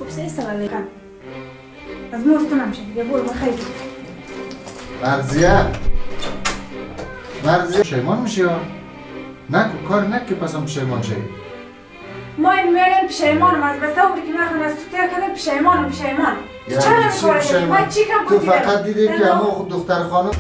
سه سال کن از موست نمیشه یه بول بخیر مرزیه پشیمان میشی یا؟ نکو کار نکی پسم پشیمان شی ما این میرم پشیمانم از بسته عمری که نخون از تو تیر کده پشیمانم چرا نمیکاره داری؟ من چی کم تو فقط دیدی که همه دختر خانم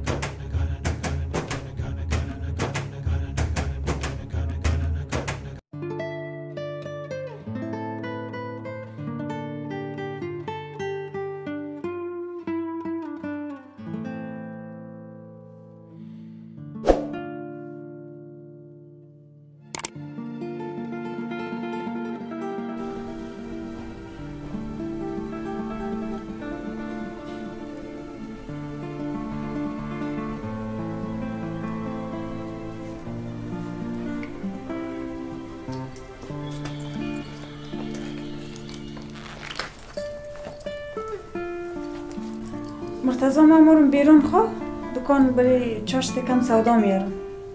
مرتضی ما مرم بیرون خواه دکان برای چاشت کم سودا میارم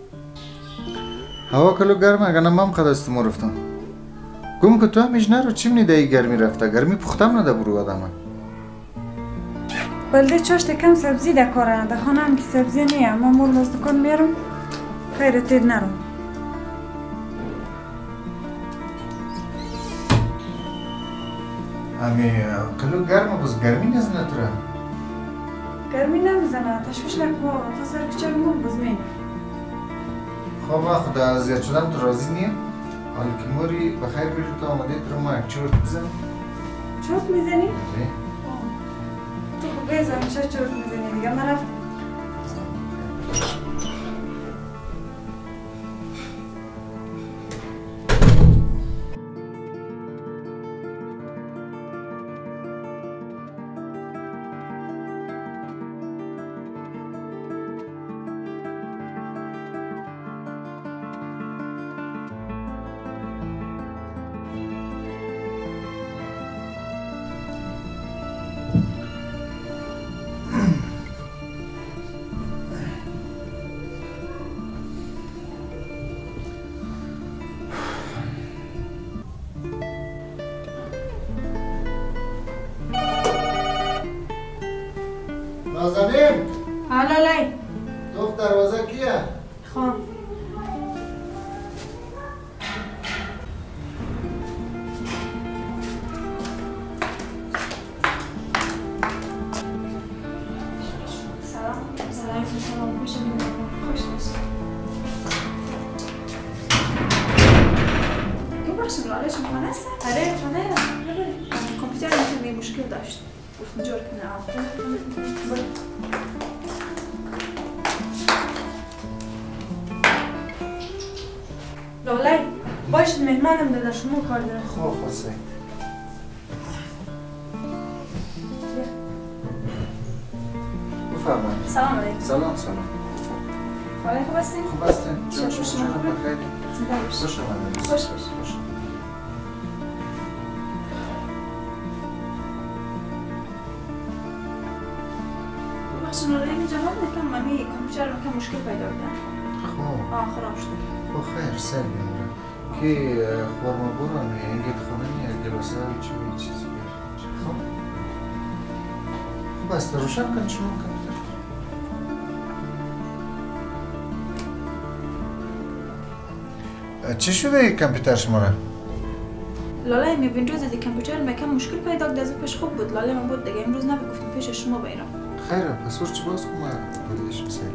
هوا کلو گرمه اگه نمام خد است ما رفتم گم که تو همیش نرو چیم نیده ای گرمی رفته گرمی پختم نده برو آدمه بلده چاشت کم سبزی ده کاره ده خانه هم که سبزی نیه ما مرم از دکان میارم خیر تید نرم امی کلو گرمه بس گرمی نزنه تره گرمی نمیزنه تشویش نکن تا سر کچر مون بزمین خب خدا اذیت شدم تو راضی نیم حالا که موری بخیر بیرو تو آمده تو ما یک چورت بزنی چورت میزنی؟ تو خوب بیز همیشه چورت میزنی دیگه من رفتم نازنین حالا لای دختر دروازه کیه؟ خواه سلام خوش تو بخشم لالش مخانه است؟ آره خانه کامپیوتر میتونی مشکل داشت گفت جور کنه لالای باشید مهمانم داده شما کار داره خوب خواسته بفرمایید سلام علیکم سلام حالا خوب هستین؟ خوب هستین؟ جان شما شما خوبه؟ بخیر زنده باشید خوش آمدید خوش باش بخشن لالای جواب نکم ممی کامپیوتر که مشکل پیدا کردن خوب خراب شده بخیر سر میمونه که خورما برو اینگه خونه نیه گلاسه چیزی خوب خوب است روشن کن شما کامپیوتر چی شده کامپیوتر شما را؟ لاله می ویندوز دی کامپیوتر می کم مشکل پیدا کرد از پیش خوب بود لاله من بود دیگه امروز نگفتم پیش شما بیرم خیره پاسورد چی باز کنم بریدش بسید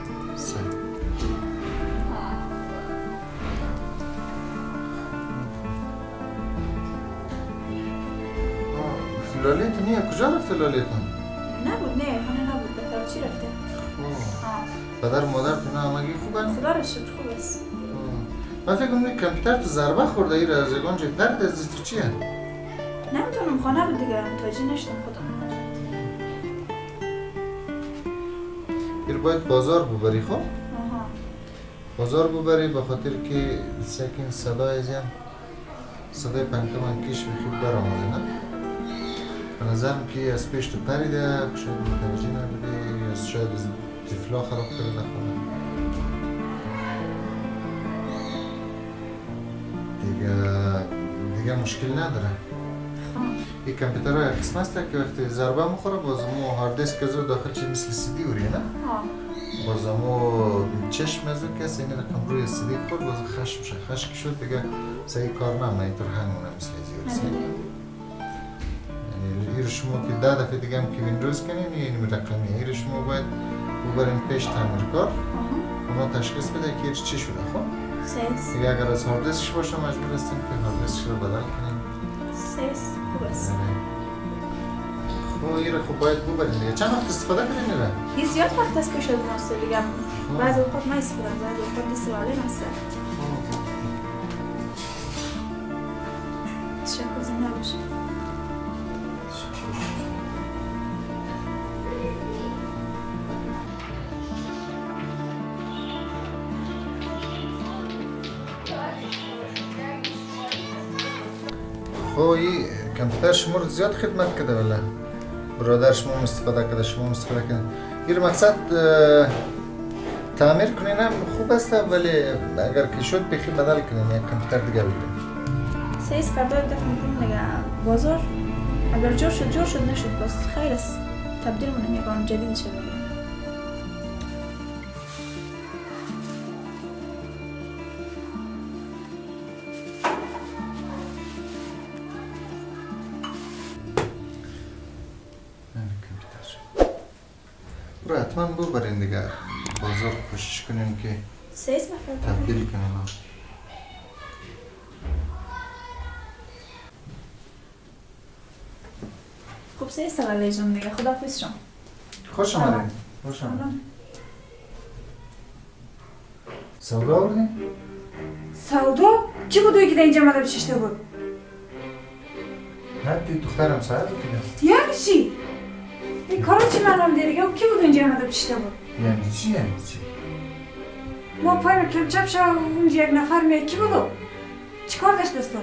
لالیتون نیه کجا رفته لالیتون؟ نبود نه خانه نبود به کراچی رفته پدر مادرتون همگی خوبن؟ خدا را شکر خوب است من فکر کنم کامپیوتر تو ضربه خورده ای را از یگان جای پرد از دست تو چیه؟ نمیتونم خانه بود دیگه متوجه نشدم خودم ایر باید بازار ببری خب؟ بازار ببری به خاطر که سکین صدای زیم صدای پنکه من کش بخید برآمده نه؟ به نظرم که از پیش تو پریده شاید متوجه نبوده یا شاید از تفلا خراب کرده خونه دیگه مشکل نداره این کامپیوتر های قسم است که وقتی ضربه میخوره بازمو هارد دیسک از داخل چی مثل سی دی وری نه بازمو چشم از کسی این رقم روی سی دی خورد باز خشم شه خشک شد دیگه صحیح کار نمونه اینطور هنگ مونه مثل ازی ورسی یعنی ایر شما که 10 دفعه دیگه هم که ویندوز کنین این رقمی ایر شما باید ببرین پیش تعمیر کار اونا تشخیص بده که ایرش چی شده خب دیگه اگر از هارد دیسکش باشه مجبور هستیم که هارد دیسکش رو بدل کنیم خوب است خب این رو خوب باید ببرین دیگه چند وقت استفاده کنین میره؟ یه زیاد وقت است که شد مناسته دیگه بعض اوقات ما استفاده بعض اوقات استفاده نسته تشکر زنده باشه خب این کامپیوتر شما رو زیاد خدمت کرده ولی برادر شما استفاده کرده شما استفاده کرده این مقصد تعمیر کنین هم خوب است ولی اگر که شد بخی بدل کنین یک کامپیوتر دیگه بگیرین سیز فردا یک دفعه میریم دیگه بازار اگر جور شد نشد بس خیر است تبدیل مونم یک آن جدید شد بگیرم برای حتما ببرین دیگه بازار کوشش کنیم که سیز تبدیل کنیم خوب سیز سوالی جون دیگه خداحافظ شما خوش آمدین خوش آمدین سودا آوردین؟ سودا؟ چی بود که در اینجا آمده بششته بود؟ نه دی دخترم ساعت بود دیگه یعنی چی؟ این کارا چی معلوم دیگه و کی بود اینجا آمده بششته بود؟ یعنی چی؟ ما پایم کم چپ شد اونجا یک نفر میاد کی بودو؟ چی کار داشت دستو؟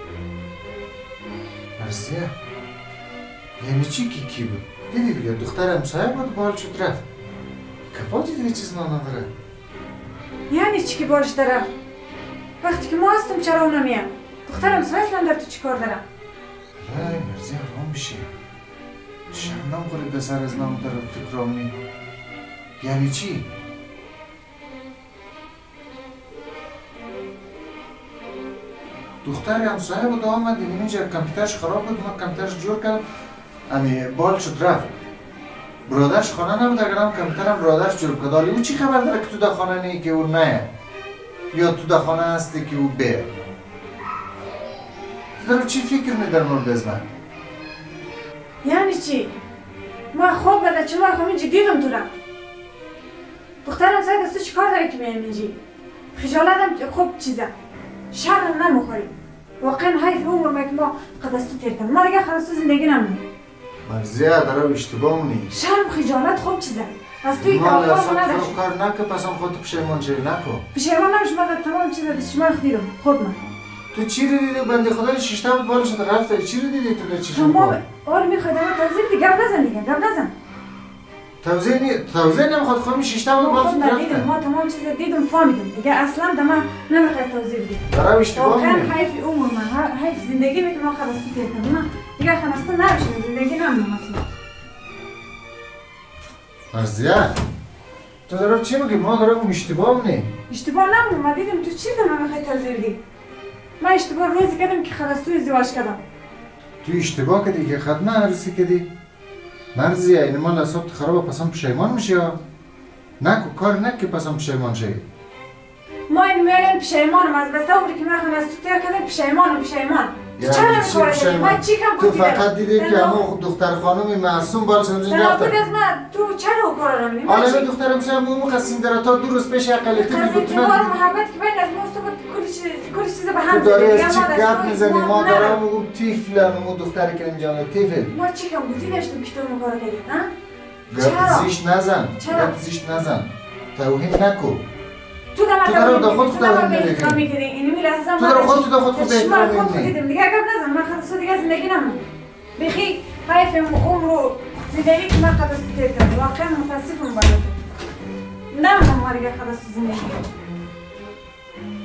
مرسیه یعنی چی کی بود؟ دیدی دیگه دخترم ساعت بود بال شد رفت کپاتی دیگه چیز نداره یعنی چی که بارش دارم؟ وقتی که ما هستم چرا اونا میام؟ دخترم سایس در تو چی کار دارم؟ ای مرزی حرام بشه شرم نمیخوری به سر از نام طرف فکر آمنی یعنی چی؟ دختری همسایه بود آمد اینجا کامپیوترش خراب بود ما کامپیوترش جور کرد امی بال شد رفت برادرش خانه نبود اگر هم کامپیوترم برادرش جور کرد او چی خبر داره که تو در خانه نی که او نه یا تو در خانه هستی که او بره تو در چی فکر می در مورد از من؟ یعنی چی؟ ما خوب بده چه ما خوب اینجا دیدم تو را دخترم سایه دستو چی کار داره که میام اینجا خجالتم خوب چیزه شرم نمیخوری واقعا حیف عمر ما که ما قدستو تیر کنم ما دیگه قدستو زندگی نمونیم مرزیه داره اشتباه مونی شرم خجالت خوب چیزه از توی ما کافا نداشت کار نکه پس هم خودت پشیمان شوی نکو پشیمان نمیشه من تمام چیزا دست شما دیدم خود من تو چی رو دیدی بنده خدا شیشته بود بالا شده رفته چی رو دیدی تو چشم ما آره میخواد اما توضیح بدی گپ نزن دیگه گپ نزن توضیح نمیخواد خودم شیشته بود بالا شده رفته ما تمام چیزا دیدم فهمیدم دیگه اصلا دما نمیخواد توضیح بدی برای اشتباه واقعا مونی حیف عمر من حیف زندگی می که ما خلاصی تیر کنم دیگه خلاصی نمیشه زندگی نمونم اصلا مرزیه تو دارم چی میگی ما دارم اشتباه مونی اشتباه نمونم ما دیدم تو چی دارم نمیخواد توضیح بدی من اشتباه روزی کردم که خلاصی ازدواج کردم تو اشتباه کردی که خدمه عروسی کردی مرزیه این مال حساب خرابه پس هم پشیمان میشی نکو کار نکه پس هم پشیمان شی ما این میاریم پشیمانم از بسته عمری که من خلاصی تیر کردم پشیمانم چرا نمی‌کنی؟ من چی کم تو فقط دیدی که همون دختر خانم معصوم بالا شده اینجا رفته از من تو چرا کارا نمی‌کنی؟ حالا دخترم سم مو قسم در تا دو روز پیش اقلیتی میگفتن محبت که بین از ماست کلی چیز به هم تو داری از چی گپ میزنی ما دارم میگم طفل مو دختری که اینجا طفل ما چی کم بودی داشتم که تو کارا کردی نه؟ گپ زیش نزن گپ زیش نزن توهین نکو تو دارم دا خود خدا میکنی اینی میلحظه تو دارم خود خود دیدم دیگه گپ نزن من خلاص دیگه زندگی نمون بخی حیف عمر زندگی که من خلاص تیر کردم واقعا متاسفم برای تو نمونم ما دیگه خلاص زندگی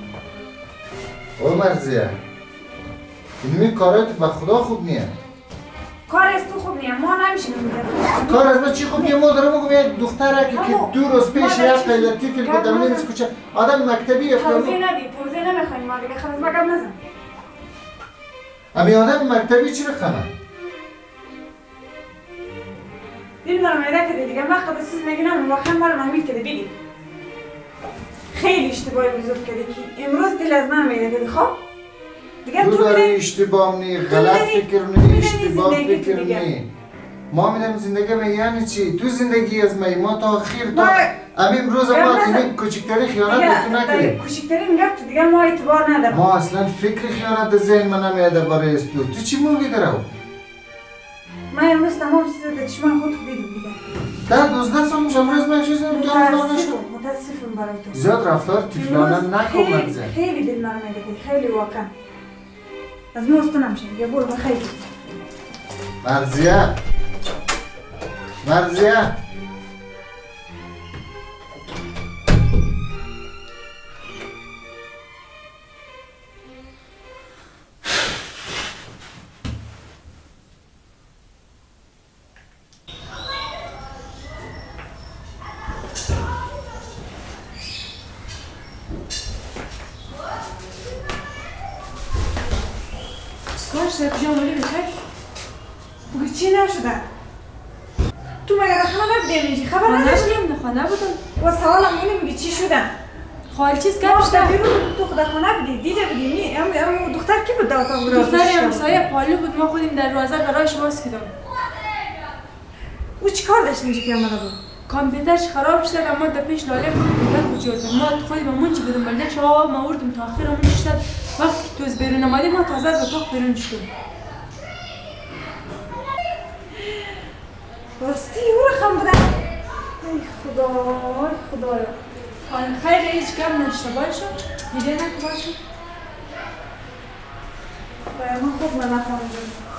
او مرزیه اینمی کارات با خدا خوب نیه کار از تو خوب نیست ما نمیشیم میگم کار از ما چی خوب یه مادر میگم یه دختره که 2 روز پیش یک قیلتی فیلم بود دمونه نیست کوچه آدم مکتبی توضیح نمیخوایم ما دیگه خلاص ما گپ نزن امی آدم مکتبی چی رقمه؟ نمیدونم ایده کده دیگه من قبل سیز میگنم واقعا مرا نامید کده بگید خیلی اشتباهی بزرگ کده که امروز دل از من میده کده خب دیگه تو داری اشتباه نی غلط فکر نی اشتباه فکر نی ما میدم زندگی من یعنی چی؟ تو زندگی از ما تا آخر تا امیم روز ما تیمی کوچکتری خیانت به تو نکردیم کوچکترین گپ تو دیگه ما اعتبار ندارم ما اصلا فکر خیانت ذهن من نمیاده برای است تو چی موقع درو؟ من امروز تمام چیز در چشم خود دیدم دیگه در 12 سال میشه امروز من چیزی متاسفم برای تو زیاد رفتار طفلانه نکن مگذار خیلی دل نرم میده خیلی واقعا از موست نمیشه دیگه برو بخیر مرزیه سر پیژامه بخیر بگی چی نشده تو مگه در خانه نبودی اینجی خبر نداشتی؟ خانه بودم و سوالم اینه میگی چی شده خال چیز گپ شده تو در خانه بودی دیده بودی اما دختر کی بود در اتاق بود دختر همسایه پالو بود ما خودیم دروازه برایش باز کردم او چی کار داشت اینجا که آمده بود کامپیوترش خراب شده اما در پیش لاله کامپیوتر کجوردم ما خودی با منچی بودم بلده شما ما وردم تا آخر همون شد وقتی که تو از بیرون آمدی ما تازه از اتاق بیرون شدم راستی او رقم بوده ای خدایا حال خیر هیچ کم نشته باشه دیده نکو باشه باید من خوب من نفهمیدم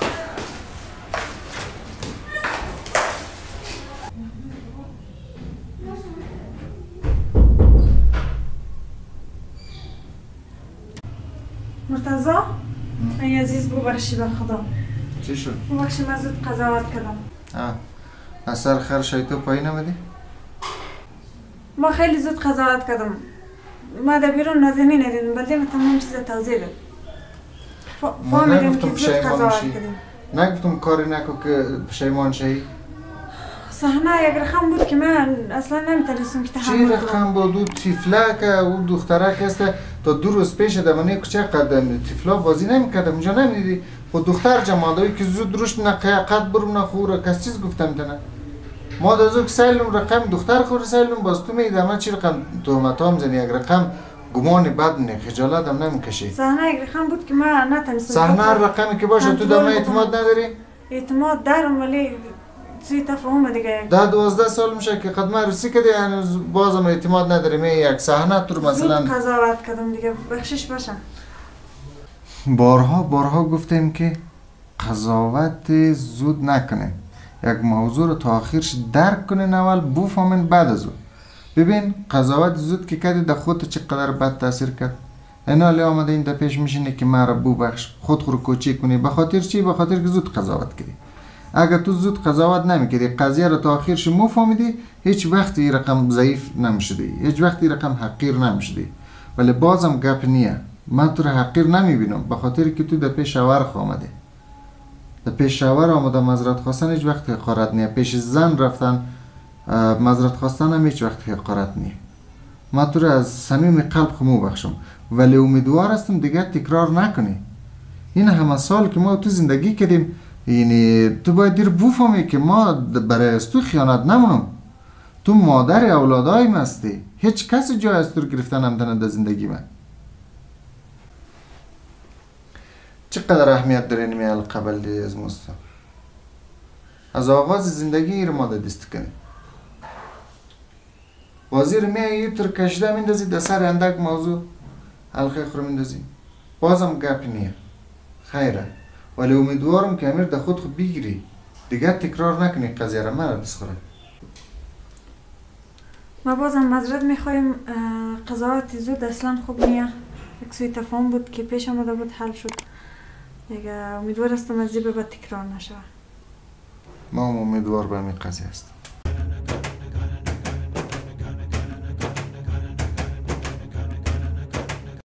مرتضی ای عزیز ببخشی به خدا چی شد؟ ببخشی من زود قضاوت کردم از سر خر شایتو پایی نمدی؟ ما خیلی زود قضاوت کردم ما در بیرون نازنی ندیدم بلده من تمام چیز توضیح داد ما نگفتم پشیمان شی نگفتم کاری نکو که پشیمان شی صحنه یک رقم بود که من اصلا نمیتونستم که تحمل کنم چی رقم بود؟ او طفله که او دختره که است تا 2 روز پیش دمانه کوچه قدم طفلا بازی نمیکردم اونجا نمیدیدی خود دختر جماعتایی که زود روش قد برم نخوره کس چیز گفتم تنه ما دازو که سیلم رقم دختر خور سیلم باز تو میده من چی رقم تهمت هم زنی یک رقم گمان بد نه خجالت هم نمیکشی صحنه یک رقم بود که من نتونستم صحنه رقمی که باشه تو دم اعتماد نداری؟ اعتماد دارم ولی سوی تفاهم دیگه 12 سال میشه که قدمه روسی کردی هنوز بازم اعتماد نداری می یک صحنه تو مثلا زود قضاوت کردم دیگه بخشش باشه بارها گفتیم که قضاوت زود نکنه یک موضوع رو تا آخرش درک کنین اول بفهمین بعد از اون ببین قضاوت زود که کردی در خودت چقدر بد تاثیر کرد اینا لی آمده این در پیش میشینه که مرا ببخش خود رو کوچیک کنی به خاطر چی؟ به خاطر که زود قضاوت کردی اگر تو زود قضاوت نمیکردی قضیه رو تا آخرش مفهمیدی هیچ وقت این رقم ضعیف نمیشدی هیچ وقت این رقم حقیر نمیشدی ولی بازم گپ نیه من تو رو حقیر نمیبینم به خاطر که تو در پیش شوهر آمده در پیش شوهر آمده معذرت خواستن هیچ وقت حقارت نیه پیش زن رفتن معذرت خواستن هم هیچ وقت حقارت نیه من تو رو از صمیم قلب خمو بخشم ولی امیدوار هستم دیگه تکرار نکنی این همه سال که ما تو زندگی کردیم یعنی تو باید دیر بفهمی که ما برای از تو خیانت نمونم تو مادر اولادایم هستی هیچ کسی جای از تو گرفتن نمیتونه در زندگی من چقدر اهمیت داره این میال قبل دی از مستم از آغاز زندگی ایر ما دست کنی وزیر میای یه تر کشده میندازی در سر اندک موضوع حلقه خور میندازی بازم گپی نیه خیره ولی امیدوارم که امیر در خود بگیری دیگه تکرار نکنی قضیه را من بسخوره ما بازم معذرت میخوایم قضاوت زود اصلا خوب نیه یک سوی تفاهم بود که پیش آمده بود حل شد دیگه امیدوار هستم از این به بعد تکرار نشه ما هم امیدوار به همین قضیه هستم.